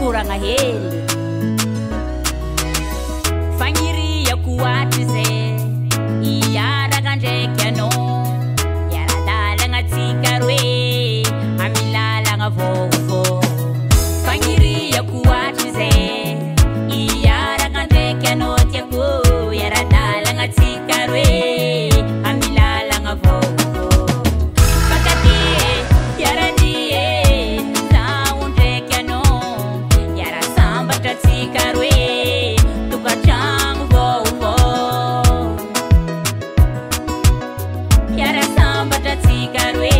oragna hely fagniria koatry zay iaraka ndraiky anao iara-dalagna tsika roe amy lalagna vaovao fagniria koatry zay iaraka ndraiky anao tiako iara-dalagna tsika roe amy lalagna vaovao fakatie iara-die zaho ndraiky anao iara-sambatra tsika roe tokatragno vaovao iara-sambatra tsika roe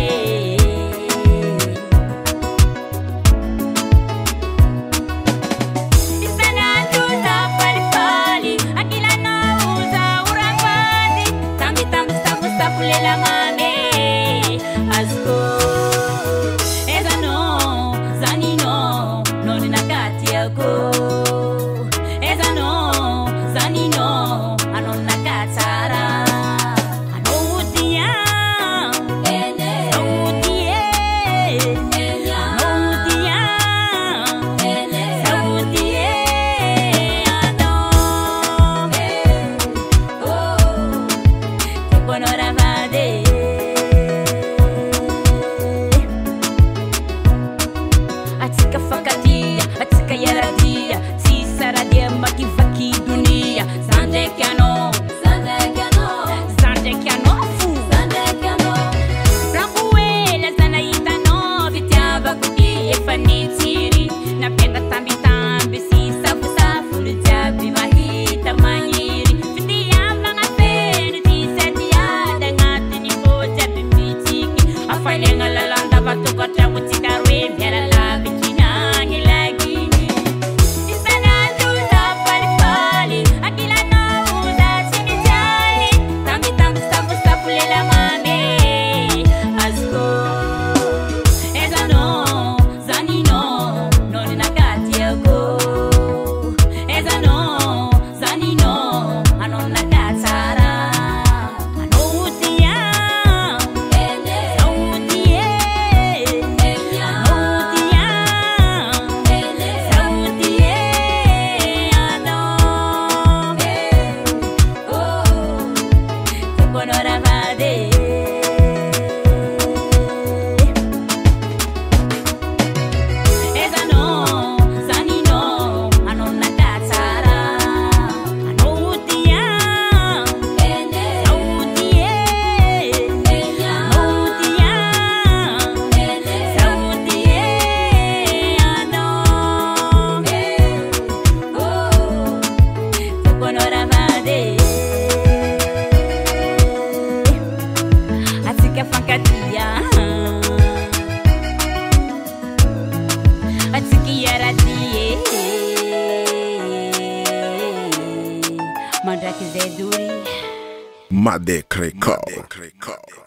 isanandro za falifaly ankilanao za orambady tambitamby safosafo lela mame azoko ezanao zaninao noninakatiako ezanao zaninao anonakatsara anoudia sautie anoudia sautie ano tekonoravade atsika fakatia atsika iaradia tsisaradia makivaky dunia zandraiky anao zandraiky anao fo ramboela zanahitanao fitiavako i efa nitsiry napianga tambitamby sy safosafolo jiaby mahita magniry fitiavagna feno ty sadiady agnatiny fô jiaby mitsiky afaliagna lalandava tokatragno tsika roe miaralaviky nagny laginy isanandro za falifaly ankilanao za tsy mijaly tambitamby safosafo lela mame azoko ezanao zaninao noninakatiako ezanao zaninao anonakatsara anoudia sautie anoudia sautie ano tekonoravade ezanao zaninao anonakatsara anoudia sautie anoudia sautie ano tekonoravade atsika fankatia atsika iara-die mandraky zay dory Madecreco.